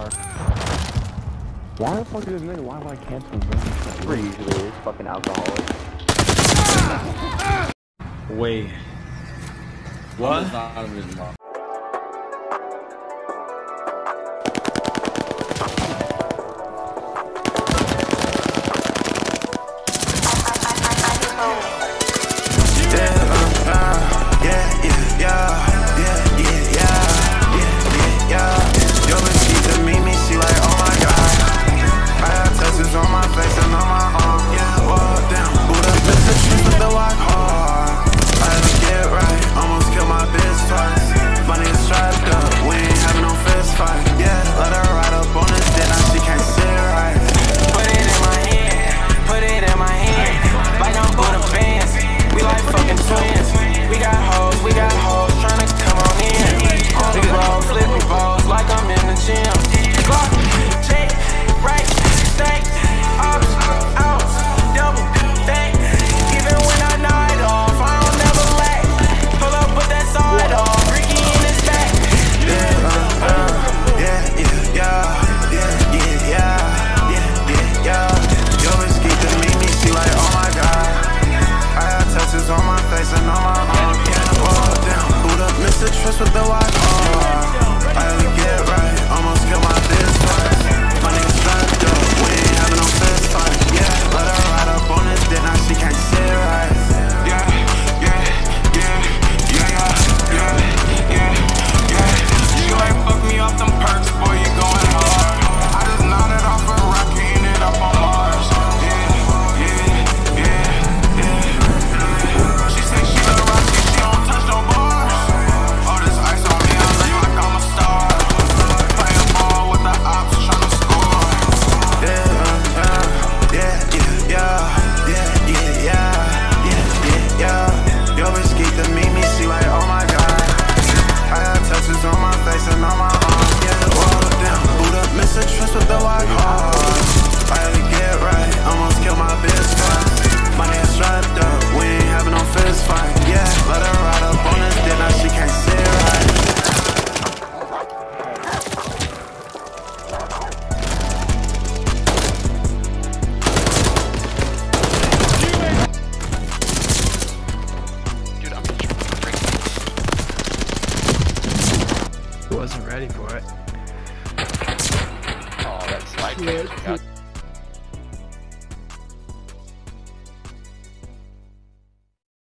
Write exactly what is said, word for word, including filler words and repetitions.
car. Why the fuck is this nigga? Why would I cancel him? Pretty usually is fucking alcoholic. Wait. What? With the watch, oh, I only get right, almost killed my bitch twice. My nigga strapped up, we ain't having no fist fight. Yeah, let her ride up on this dick, now she can't sit right. Yeah, yeah, yeah, yeah, yeah, yeah, yeah, yeah. You ain't fuck me off them perks, boy, you going hard. I just nodded off a rocket, ended up on Mars. Yeah, yeah, yeah, yeah, yeah. She say she a rocket, she don't touch no bars. Wasn't ready for it. Oh, that's like